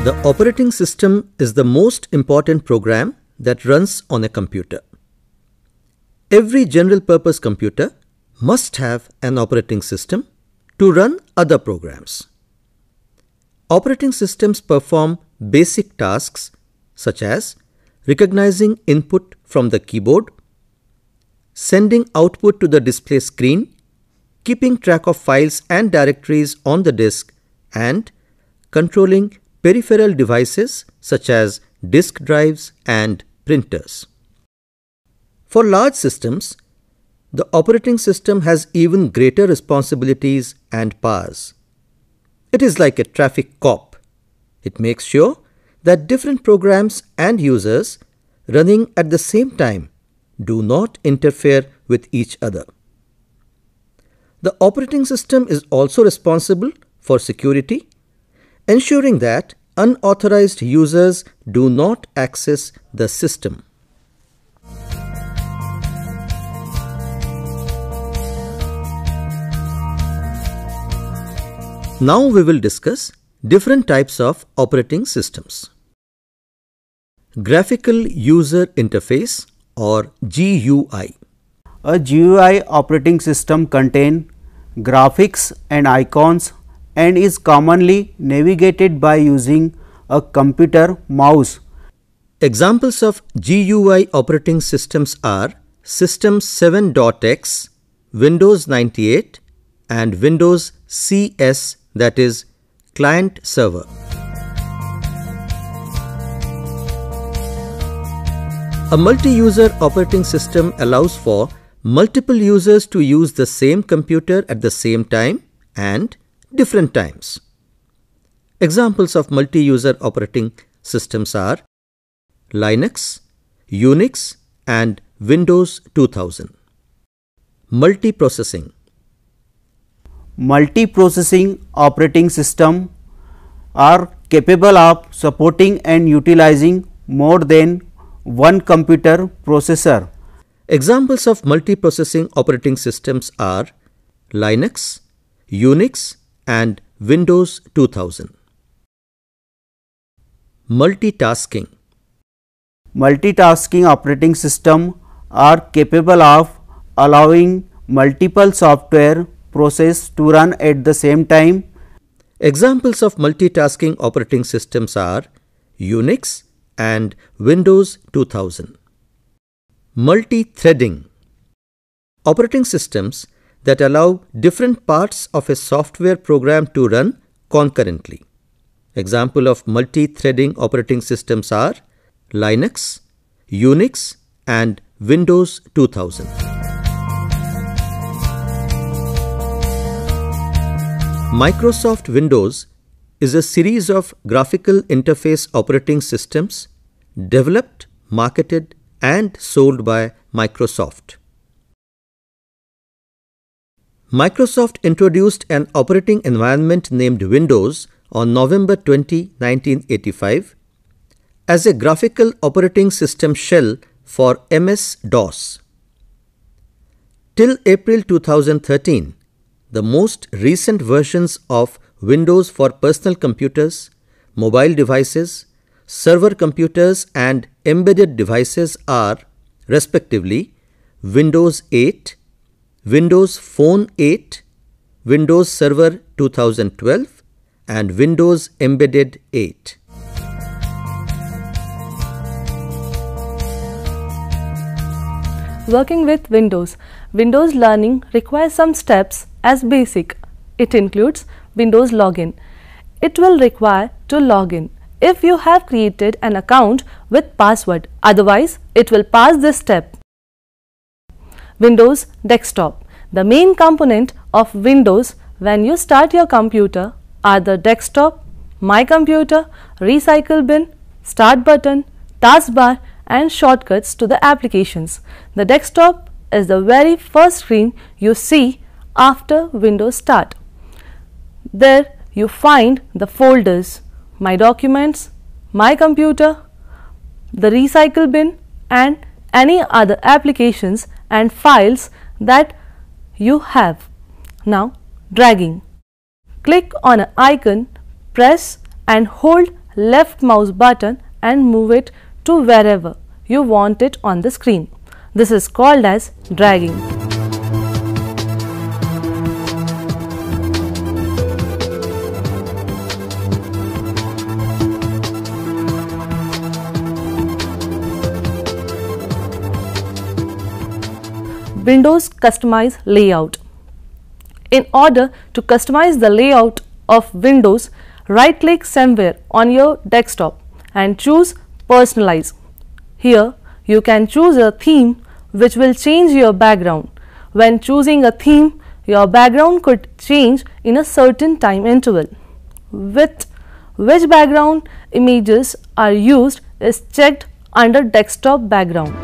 The operating system is the most important program that runs on a computer. Every general-purpose computer must have an operating system to run other programs. Operating systems perform basic tasks such as recognizing input from the keyboard, sending output to the display screen, keeping track of files and directories on the disk, and controlling peripheral devices such as disk drives and printers. For large systems, the operating system has even greater responsibilities and powers. It is like a traffic cop. It makes sure that different programs and users running at the same time do not interfere with each other. The operating system is also responsible for security, ensuring that unauthorized users do not access the system. Now we will discuss different types of operating systems. Graphical User Interface or GUI. A GUI operating system contains graphics and icons and is commonly navigated by using a computer mouse. Examples of GUI operating systems are System 7.x, Windows 98 and Windows CS, that is client server. A multi-user operating system allows for multiple users to use the same computer at the same time and different times. Examples of multi-user operating systems are Linux, Unix and Windows 2000. Multiprocessing. Multiprocessing operating systems are capable of supporting and utilizing more than one computer processor. Examples of multiprocessing operating systems are Linux, Unix and Windows 2000. Multitasking. Multitasking operating systems are capable of allowing multiple software processes to run at the same time. Examples of multitasking operating systems are Unix and Windows 2000. Multi-threading. Operating systems that allow different parts of a software program to run concurrently. Example of multi-threading operating systems are Linux, Unix and Windows 2000. Microsoft Windows is a series of graphical interface operating systems developed, marketed and sold by Microsoft. Microsoft introduced an operating environment named Windows on November 20, 1985 as a graphical operating system shell for MS-DOS. Till April 2013, the most recent versions of Windows for personal computers, mobile devices, server computers and embedded devices are respectively Windows 8, Windows Phone 8, Windows Server 2012 and Windows Embedded 8. Working with Windows. Windows learning requires some steps as basic. It includes Windows login. It will require to log in if you have created an account with password, otherwise it will pass this step. Windows desktop. The main component of Windows when you start your computer are the desktop, My Computer, Recycle Bin, Start button, taskbar and shortcuts to the applications. The desktop is the very first screen you see after Windows start. There you find the folders, My Documents, My Computer, the Recycle Bin and any other applications and files that you have. Now dragging. Click on an icon, press and hold left mouse button and move it to wherever you want it on the screen. This is called as dragging. Windows Customize Layout. In order to customize the layout of Windows, right-click somewhere on your desktop and choose Personalize. Here, you can choose a theme which will change your background. When choosing a theme, your background could change in a certain time interval. With which background images are used is checked under Desktop Background.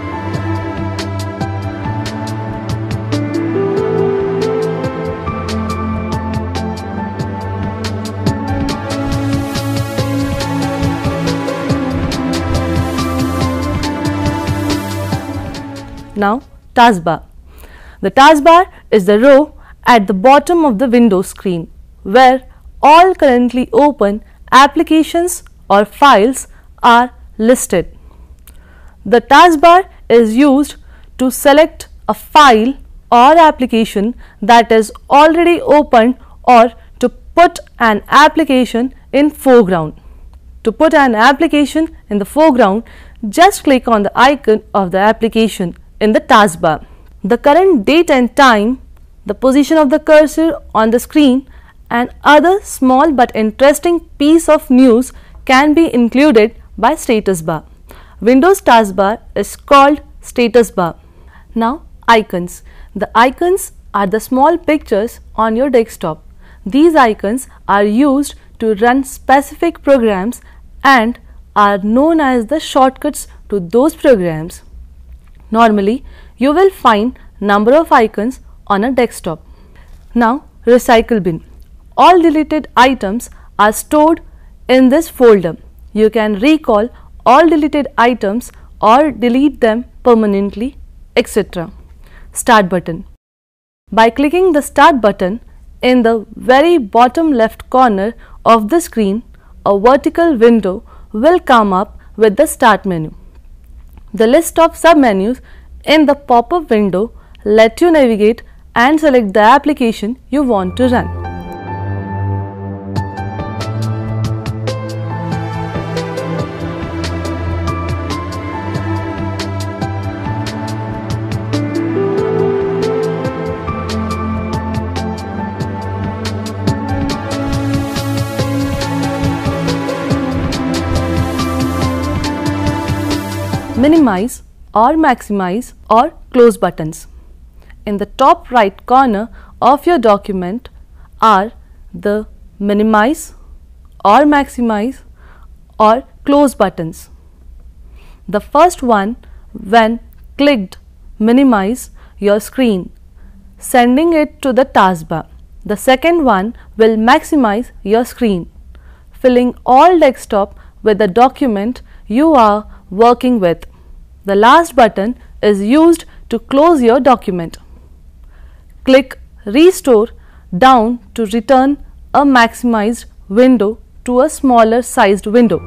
Now, taskbar. The taskbar is the row at the bottom of the Windows screen where all currently open applications or files are listed. The taskbar is used to select a file or application that is already opened or to put an application in foreground. To put an application in the foreground, just click on the icon of the application in the taskbar. The current date and time, the position of the cursor on the screen and other small but interesting piece of news can be included by status bar. Windows taskbar is called status bar. Now, icons. The icons are the small pictures on your desktop. These icons are used to run specific programs and are known as the shortcuts to those programs. Normally, you will find number of icons on a desktop. Now, recycle bin. All deleted items are stored in this folder. You can recall all deleted items or delete them permanently, etc. Start button. By clicking the Start button in the very bottom left corner of the screen, a vertical window will come up with the Start menu. The list of submenus in the pop-up window let you navigate and select the application you want to run. Minimize or maximize or close buttons. In the top right corner of your document are the minimize or maximize or close buttons. The first one, when clicked, minimize your screen, sending it to the taskbar. The second one will maximize your screen, filling all desktop with the document you are working with. The last button is used to close your document. Click Restore down to return a maximized window to a smaller sized window.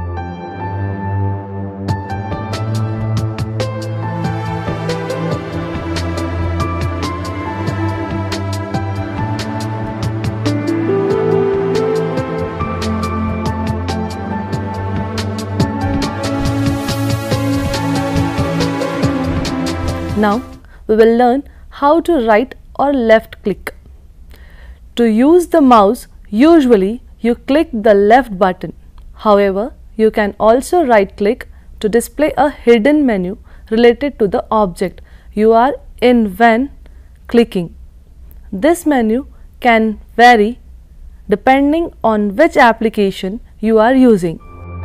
Now, we will learn how to right or left click. To use the mouse, usually you click the left button. However, you can also right click to display a hidden menu related to the object you are in when clicking. This menu can vary depending on which application you are using.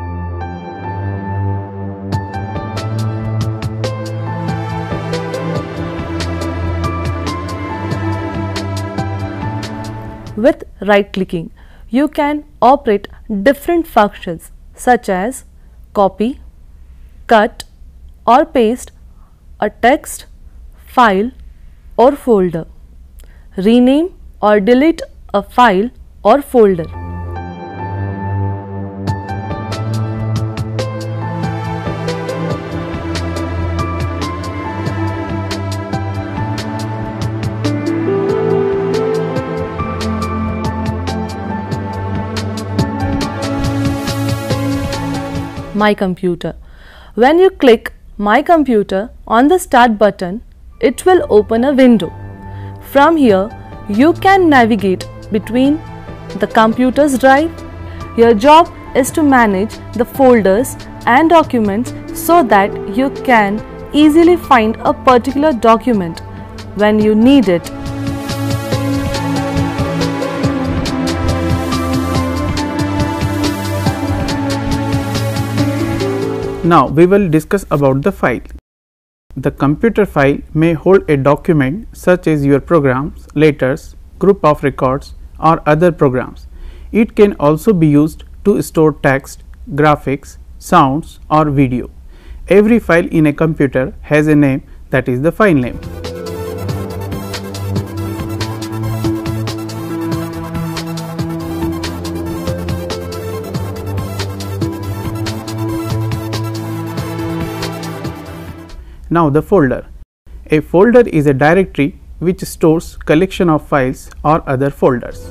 With right clicking, you can operate different functions such as copy, cut or paste a text, file or folder, rename or delete a file or folder. My Computer. When you click My Computer on the Start button, it will open a window. From here, you can navigate between the computer's drive. Your job is to manage the folders and documents so that you can easily find a particular document when you need it. Now we will discuss about the file. The computer file may hold a document such as your programs, letters, group of records or other programs. It can also be used to store text, graphics, sounds or video. Every file in a computer has a name, that is the file name. Now the folder. A folder is a directory which stores collection of files or other folders.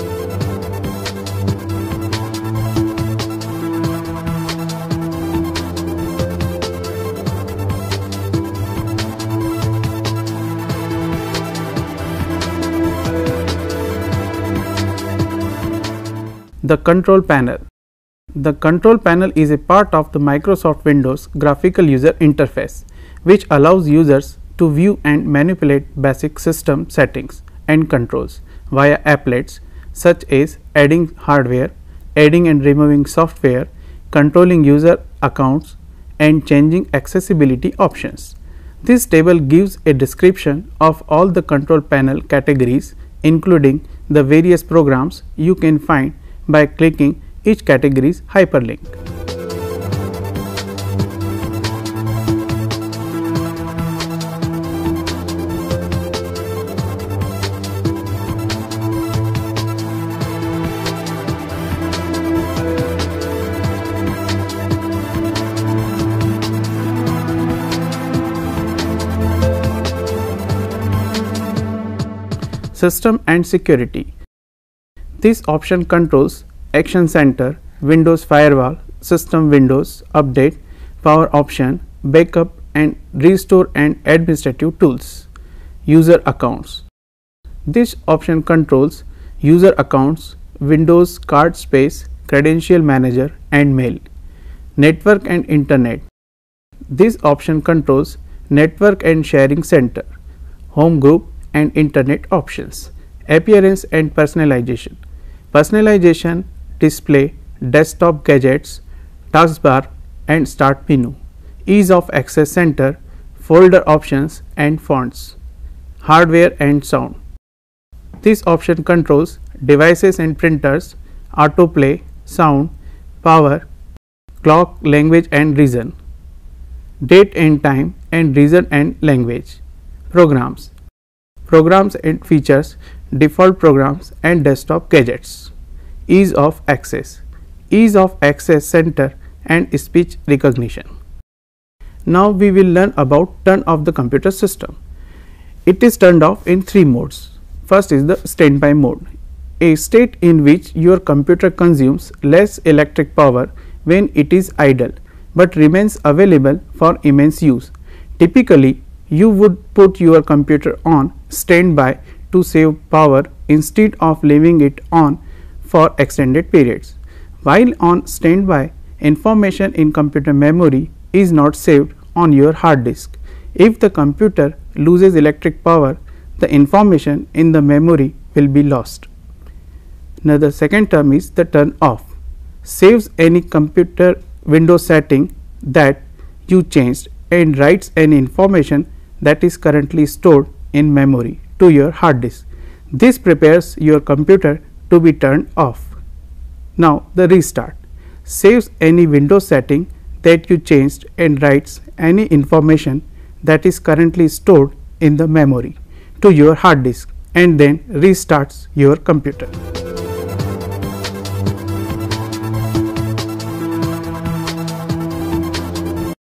The control panel. The control panel is a part of the Microsoft Windows graphical user interface, which allows users to view and manipulate basic system settings and controls via applets such as adding hardware, adding and removing software, controlling user accounts and changing accessibility options. This table gives a description of all the control panel categories, including the various programs you can find by clicking each category's hyperlink. System and security. This option controls Action Center, Windows Firewall, System Windows, Update, Power Option, Backup and Restore and Administrative Tools. User accounts. This option controls user accounts, Windows card space, Credential Manager and Mail. Network and Internet. This option controls Network and Sharing Center, Home Group and Internet options. Appearance and personalization. Personalization, display, desktop gadgets, taskbar and start menu. Ease of access center, folder options and fonts. Hardware and sound. This option controls devices and printers, autoplay, sound, power, clock, language and region. Date and time and region and language. Programs. Programs and features, default programs and desktop gadgets. Ease of access. Ease of access center and speech recognition. Now we will learn about turn off the computer system. It is turned off in 3 modes. First is the standby mode, a state in which your computer consumes less electric power when it is idle but remains available for immense use. Typically, you would put your computer on standby to save power instead of leaving it on for extended periods. While on standby, information in computer memory is not saved on your hard disk. If the computer loses electric power, the information in the memory will be lost. Now the second term is the turn off. Saves any computer Windows setting that you changed and writes any information that is currently stored in memory to your hard disk. This prepares your computer to be turned off. Now the restart. Saves any Windows setting that you changed and writes any information that is currently stored in the memory to your hard disk and then restarts your computer.